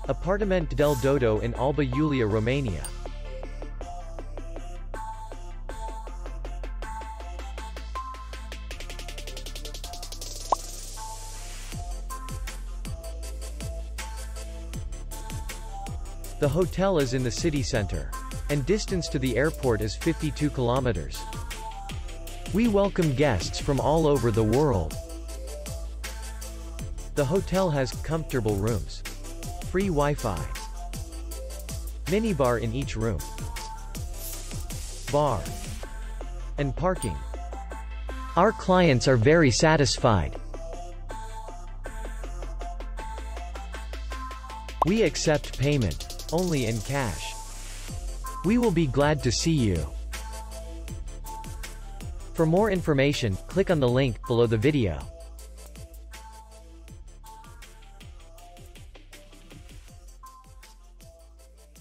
Apartament Del Dodo in Alba Iulia, Romania. The hotel is in the city center, and distance to the airport is 52 kilometers. We welcome guests from all over the world. The hotel has comfortable rooms, free Wi-Fi, minibar in each room, bar, and parking. Our clients are very satisfied. We accept payment only in cash. We will be glad to see you. For more information, click on the link below the video.